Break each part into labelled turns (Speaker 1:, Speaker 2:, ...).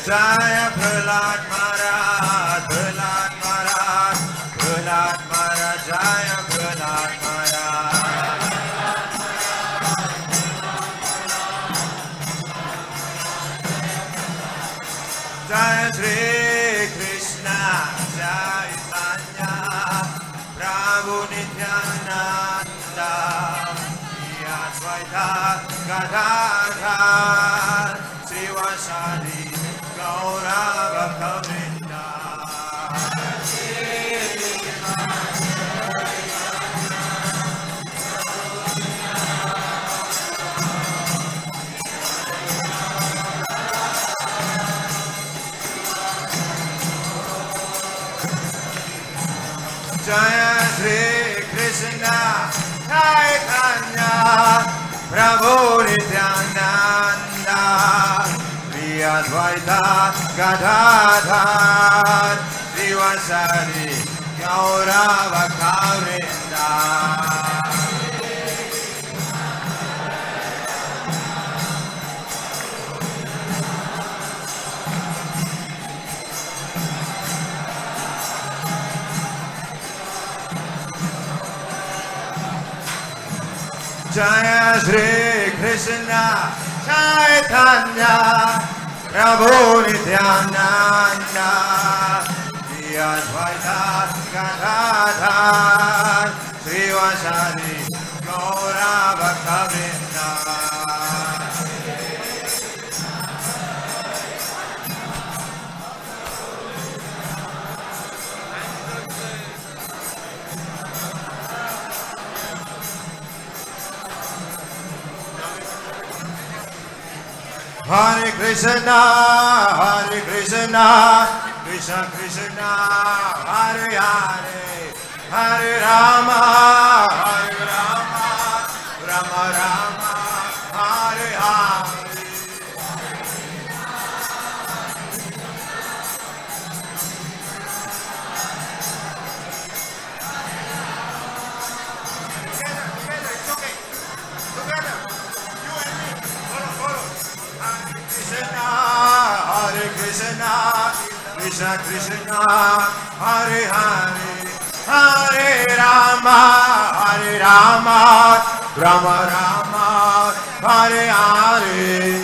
Speaker 1: Jaya Prahlad Maharaj, Prahlad Maharaj, Prahlad Maharaj, Jaya Prahlad Maharaj. Jaya Shri Krishna Chaitanya Prabhu Nityananda Advaita Gadadhar Srivasadi Gaurava Kavinda. Jaya Shri Krishna Chaitanya Prabhu Nityananda Shri Advaita Gadadhar Srivasadi Gaurava Kavinda. Jaya Shri Krishna Chaitanya Prabhu Nityananda Shri Advaita Gadadhar Srivasadi Gaurava Kavinda. Hare Krishna, Krishna Krishna, Hare Hare, Hare Rama, Rama Rama, Hare Hare. Krishna Krishna, Hare Hare, Hare Rama, Rama Rama, Hare Hare.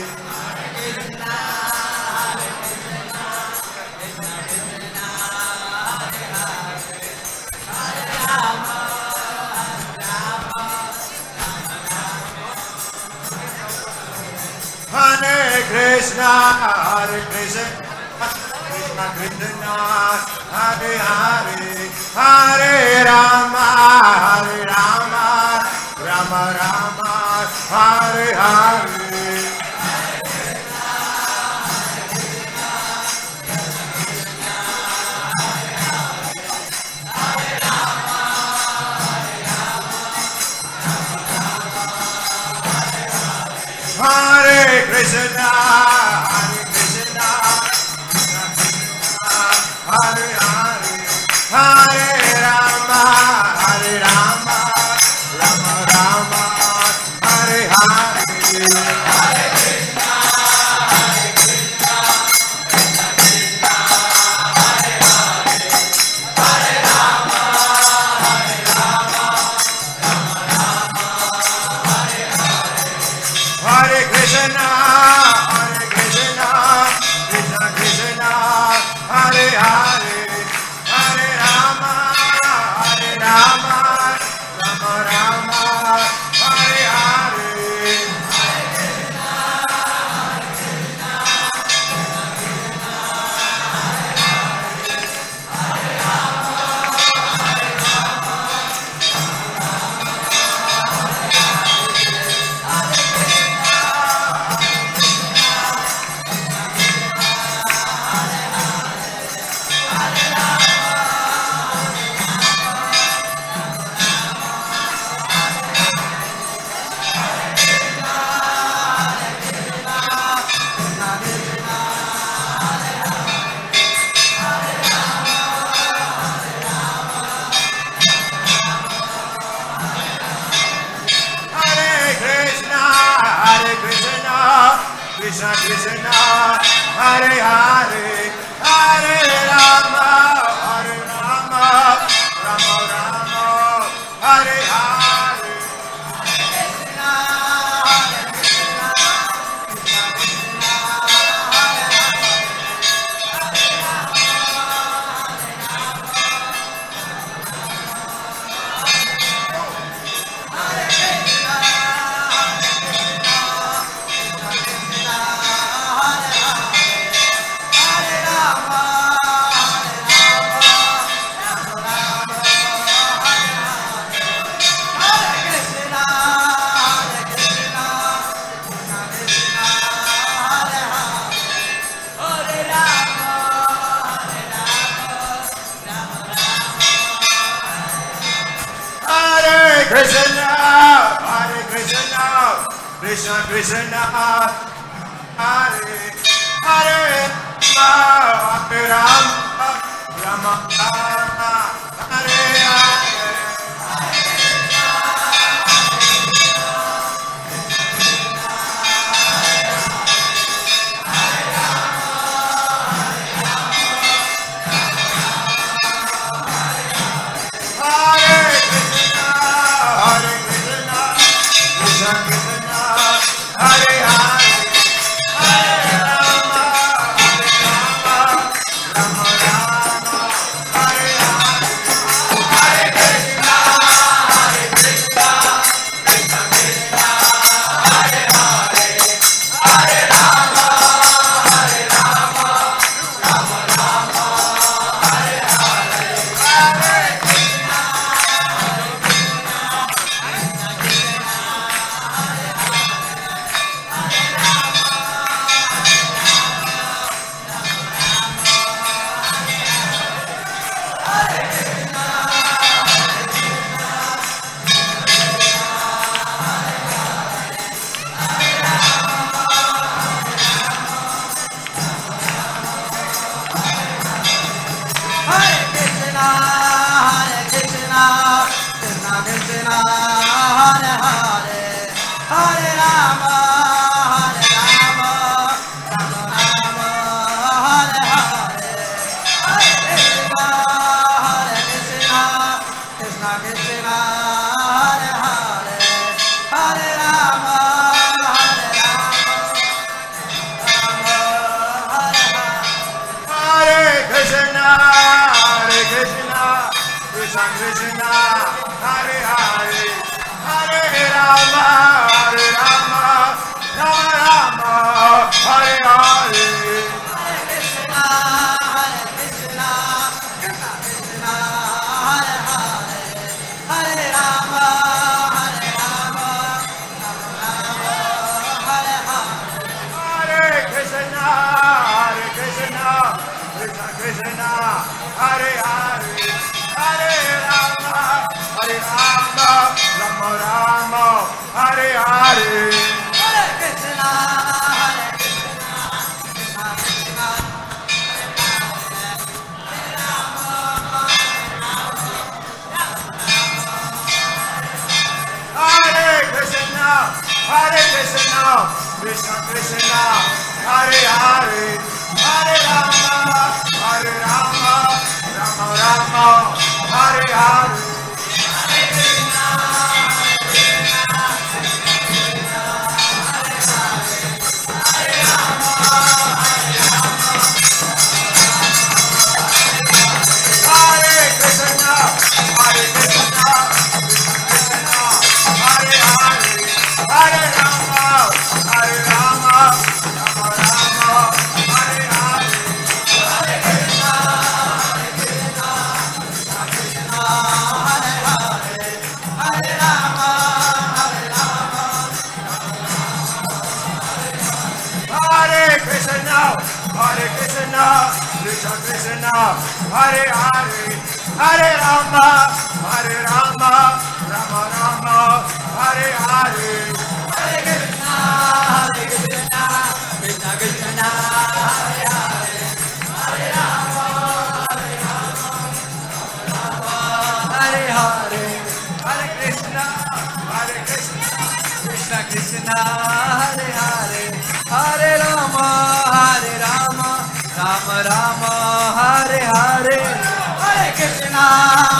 Speaker 1: Hare Krishna, Krishna Krishna, Hare Hare, Hare Rama, Rama Rama, Hare Hare. Hare Krishna, Krishna Krishna, Hare Hare, Hare Rama, Rama Rama, Hare Hare. Hare Krishna, Krishna Krishna, Hare Hare, Hare Rama, Rama Rama, Hare Hare. Hare Krishna, Krishna Krishna, Hare Hare, Hare Rama, Rama Rama, Hare Hare. Krishna Krishna Hare Hare Hare Rama Rama Rama Hare Hare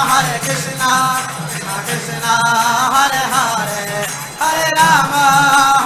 Speaker 2: Krishna, Hare Hare, Hare Rama.